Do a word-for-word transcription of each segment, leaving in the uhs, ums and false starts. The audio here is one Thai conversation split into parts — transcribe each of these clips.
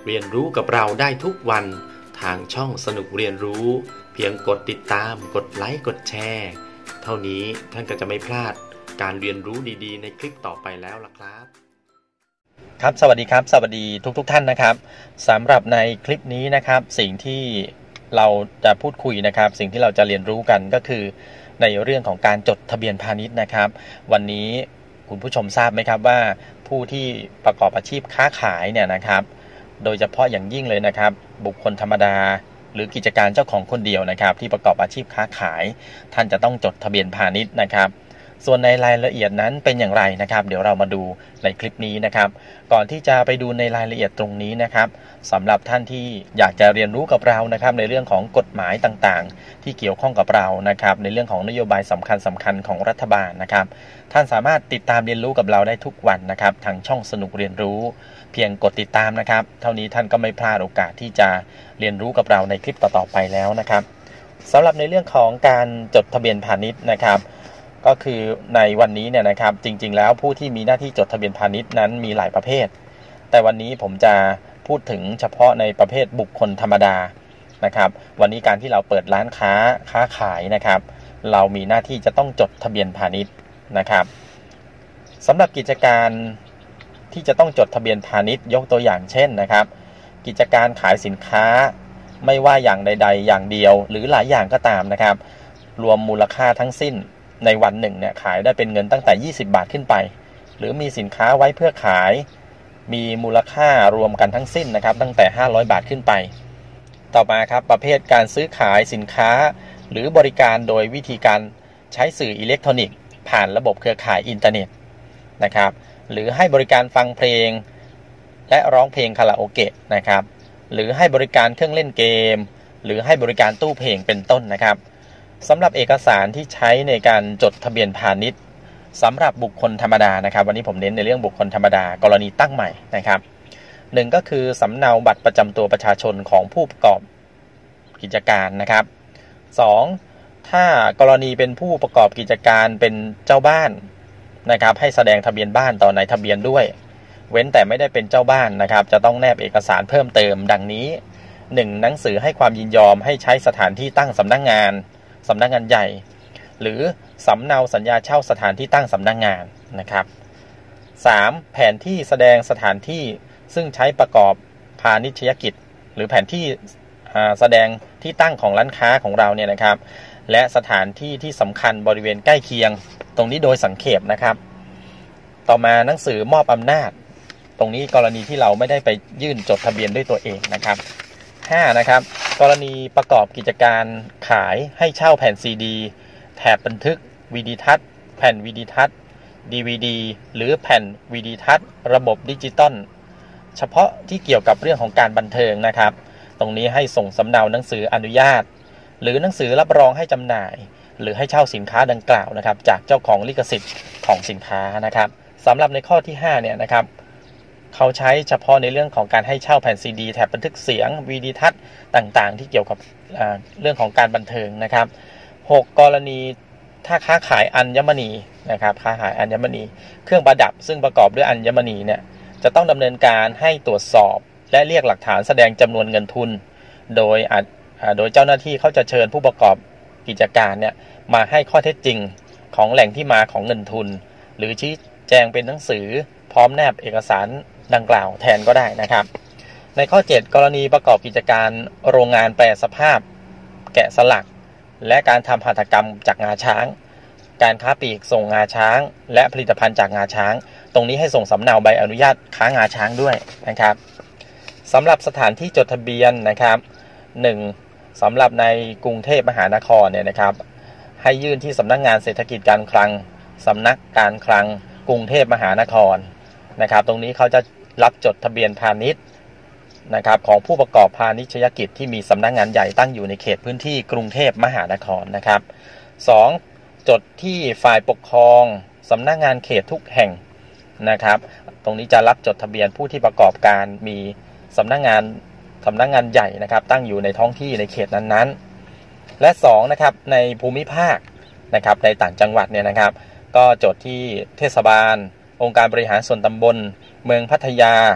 เรียนรู้กับเราได้ทุกวันทางช่องสนุกเรียนรู้เพียงกดติดตามกดไลค์กดแชร์เท่านี้ท่านก็จะไม่พลาดการเรียนรู้ดีๆในคลิปต่อไปแล้วล่ะครับครับสวัสดีครับสวัสดีทุกๆ ท่านนะครับสำหรับในคลิปนี้นะครับสิ่งที่เราจะพูดคุยนะครับสิ่งที่เราจะเรียนรู้กันก็คือในเรื่องของการจดทะเบียนพาณิชย์นะครับวันนี้คุณผู้ชมทราบไหมครับว่าผู้ที่ประกอบอาชีพค้าขายเนี่ยนะครับโดยเฉพาะอย่างยิ่งเลยนะครับบุคคลธรรมดาหรือกิจการเจ้าของคนเดียวนะครับที่ประกอบอาชีพค้าขายท่านจะต้องจดทะเบียนพาณิชย์นะครับส่วนในรายละเอียดนั้นเป็นอย่างไรนะครับเดี๋ยวเรามาดูในคลิปนี้นะครับก่อนที่จะไปดูในรายละเอียดตรงนี้นะครับสำหรับท่านที่อยากจะเรียนรู้กับเรานะครับในเรื่องของกฎหมายต่างๆที่เกี่ยวข้องกับเรานะครับในเรื่องของนโยบายสำคัญสำคัญของรัฐบาลนะครับท่านสามารถติดตามเรียนรู้กับเราได้ทุกวันนะครับทางช่องสนุกเรียนรู้เพียงกดติดตามนะครับเท่านี้ท่านก็ไม่พลาดโอกาสที่จะเรียนรู้กับเราในคลิปต่อๆไปแล้วนะครับสำหรับในเรื่องของการจดทะเบียนพาณิชย์นะครับก็คือในวันนี้เนี่ยนะครับจริงๆแล้วผู้ที่มีหน้าที่จดทะเบียนพาณิชย์นั้นมีหลายประเภทแต่วันนี้ผมจะพูดถึงเฉพาะในประเภทบุคคลธรรมดานะครับวันนี้การที่เราเปิดร้านค้าค้าขายนะครับเรามีหน้าที่จะต้องจดทะเบียนพาณิชย์นะครับสำหรับกิจการที่จะต้องจดทะเบียนพาณิชย์ยกตัวอย่างเช่นนะครับกิจการขายสินค้าไม่ว่าอย่างใดๆอย่างเดียวหรือหลายอย่างก็ตามนะครับรวมมูลค่าทั้งสิ้นในวันหนึ่งเนี่ยขายได้เป็นเงินตั้งแต่ยี่สิบบาทขึ้นไปหรือมีสินค้าไว้เพื่อขายมีมูลค่ารวมกันทั้งสิ้นนะครับตั้งแต่ห้าร้อยบาทขึ้นไปต่อมาครับประเภทการซื้อขายสินค้าหรือบริการโดยวิธีการใช้สื่ออิเล็กทรอนิกส์ผ่านระบบเครือข่ายอินเทอร์เน็ตนะครับหรือให้บริการฟังเพลงและร้องเพลงคาราโอเกะนะครับหรือให้บริการเครื่องเล่นเกมหรือให้บริการตู้เพลงเป็นต้นนะครับสำหรับเอกสารที่ใช้ในการจดทะเบียนพาณิชย์สำหรับบุคคลธรรมดานะครับวันนี้ผมเน้นในเรื่องบุคคลธรรมดากรณีตั้งใหม่นะครับหนึ่งก็คือสำเนาบัตรประจำตัวประชาชนของผู้ประกอบกิจการนะครับสองถ้ากรณีเป็นผู้ประกอบกิจการเป็นเจ้าบ้านนะครับให้แสดงทะเบียนบ้านต่อนายทะเบียนด้วยเว้นแต่ไม่ได้เป็นเจ้าบ้านนะครับจะต้องแนบเอกสารเพิ่มเติมดังนี้หนึ่งหนังสือให้ความยินยอมให้ใช้สถานที่ตั้งสำนักงานสำนักงานใหญ่หรือสำเนาสัญญาเช่าสถานที่ตั้งสำนักงานนะครับสามแผนที่แสดงสถานที่ซึ่งใช้ประกอบพาณิชยกิจหรือแผนที่แสดงที่ตั้งของร้านค้าของเราเนี่ยนะครับและสถานที่ที่สำคัญบริเวณใกล้เคียงตรงนี้โดยสังเขปนะครับต่อมาหนังสือมอบอำนาจตรงนี้กรณีที่เราไม่ได้ไปยื่นจดทะเบียนด้วยตัวเองนะครับห้านะครับกรณีประกอบกิจการขายให้เช่าแผ่นซีดีแถบบันทึกวิดีทัศน์แผ่นวิดีทัศน์ ดี วี ดี หรือแผ่นวิดีทัศน์ระบบดิจิตอลเฉพาะที่เกี่ยวกับเรื่องของการบันเทิงนะครับตรงนี้ให้ส่งสำเนาหนังสืออนุญาตหรือหนังสือรับรองให้จำหน่ายหรือให้เช่าสินค้าดังกล่าวนะครับจากเจ้าของลิขสิทธิ์ของสินค้านะครับสำหรับในข้อที่ห้าเนี่ยนะครับเขาใช้เฉพาะในเรื่องของการให้เช่าแผ่นซีดีแถบบันทึกเสียงวีดีทัศน์ต่างๆที่เกี่ยวกับเรื่องของการบันเทิงนะครับหกกรณีถ้าค้าขายอัญมณีนะครับค้าขายอัญมณีเครื่องประดับซึ่งประกอบด้วยอัญมณีเนี่ยจะต้องดำเนินการให้ตรวจสอบและเรียกหลักฐานแสดงจำนวนเงินทุนโดยโดยเจ้าหน้าที่เขาจะเชิญผู้ประกอบกิจการเนี่ยมาให้ข้อเท็จจริงของแหล่งที่มาของเงินทุนหรือชี้แจงเป็นหนังสือพร้อมแนบเอกสารดังกล่าวแทนก็ได้นะครับในข้อเจ็ดกรณีประกอบกิจการโรงงานแปรสภาพแกะสลักและการทำหัตถกรรมจากงาช้างการค้าปลีกส่งงาช้างและผลิตภัณฑ์จากงาช้างตรงนี้ให้ส่งสำเนาใบอนุญาตค้างาช้างด้วยนะครับสำหรับสถานที่จดทะเบียนนะครับหนึ่งสำหรับในกรุงเทพมหานครเนี่ยนะครับให้ยื่นที่สำนักงานเศรษฐกิจการคลังสำนักการคลังกรุงเทพมหานครนะครับตรงนี้เขาจะรับจดทะเบียนพาณิชย์นะครับของผู้ประกอบพาณิชยกิจที่มีสำนักงานใหญ่ตั้งอยู่ในเขตพื้นที่กรุงเทพมหานครนะครับสองจดที่ฝ่ายปกครองสำนักงานเขตทุกแห่งนะครับตรงนี้จะรับจดทะเบียนผู้ที่ประกอบการมีสำนักงานสำนักงานใหญ่นะครับตั้งอยู่ในท้องที่ในเขตนั้นๆและสองนะครับในภูมิภาคนะครับในต่างจังหวัดเนี่ยนะครับก็จดที่เทศบาลองค์การบริหารส่วนตำบลเมืองพัทยา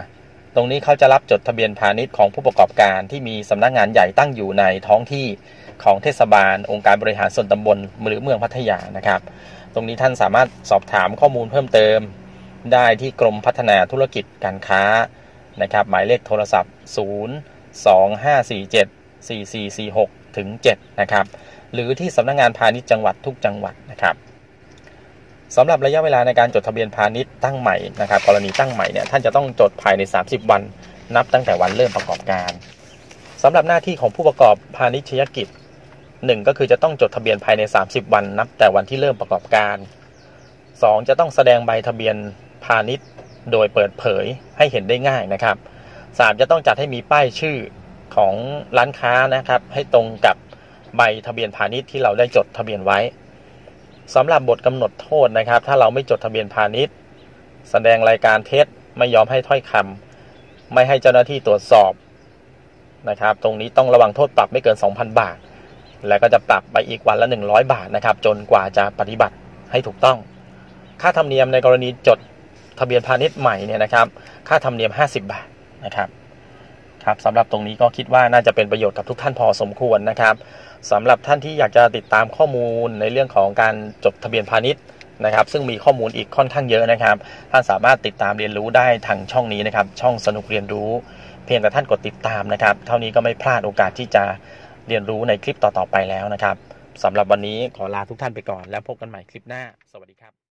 ตรงนี้เขาจะรับจดทะเบียนพาณิชย์ของผู้ประกอบการที่มีสำนักงานใหญ่ตั้งอยู่ในท้องที่ของเทศบาลองค์การบริหารส่วนตำบลหรือเมืองพัทยานะครับตรงนี้ท่านสามารถสอบถามข้อมูลเพิ่มเติมได้ที่กรมพัฒนาธุรกิจการค้านะครับหมายเลขโทรศัพท์ศูนย์ สอง ห้า สี่ เจ็ด สี่ สี่ สี่ หก ถึง เจ็ดนะครับหรือที่สำนักงานพาณิชย์จังหวัดทุกจังหวัดนะครับสำหรับระยะเวลาในการจดทะเบียนพาณิชย์ตั้งใหม่นะครับกรณีตั้งใหม่เนี่ยท่านจะต้องจดภายในสามสิบวันนับตั้งแต่วันเริ่มประกอบการสำหรับหน้าที่ของผู้ประกอบพาณิชยกิจหนึ่งก็คือจะต้องจดทะเบียนภายในสามสิบวันนับแต่วันที่เริ่มประกอบการสองจะต้องแสดงใบทะเบียนพาณิชย์โดยเปิดเผยให้เห็นได้ง่ายนะครับสามจะต้องจัดให้มีป้ายชื่อของร้านค้านะครับให้ตรงกับใบทะเบียนพาณิชย์ที่เราได้จดทะเบียนไว้สำหรับบทกำหนดโทษนะครับถ้าเราไม่จดทะเบียนพาณิชย์แสดงรายการเท็จไม่ยอมให้ถ้อยคำไม่ให้เจ้าหน้าที่ตรวจสอบนะครับตรงนี้ต้องระวังโทษปรับไม่เกิน สองพัน บาทและก็จะปรับไปอีกวันละหนึ่งร้อยบาทนะครับจนกว่าจะปฏิบัติให้ถูกต้องค่าธรรมเนียมในกรณีจดทะเบียนพาณิชย์ใหม่เนี่ยนะครับค่าธรรมเนียมห้าสิบบาทนะครับครับสำหรับตรงนี้ก็คิดว่าน่าจะเป็นประโยชน์กับทุกท่านพอสมควรนะครับสำหรับท่านที่อยากจะติดตามข้อมูลในเรื่องของการจดทะเบียนพาณิชย์นะครับซึ่งมีข้อมูลอีกค่อนข้างเยอะนะครับท่านสามารถติดตามเรียนรู้ได้ทางช่องนี้นะครับช่องสนุกเรียนรู้เพียงแต่ท่านกดติดตามนะครับเท่านี้ก็ไม่พลาดโอกาสที่จะเรียนรู้ในคลิปต่อๆไปแล้วนะครับสำหรับวันนี้ขอลาทุกท่านไปก่อนแล้วพบกันใหม่คลิปหน้าสวัสดีครับ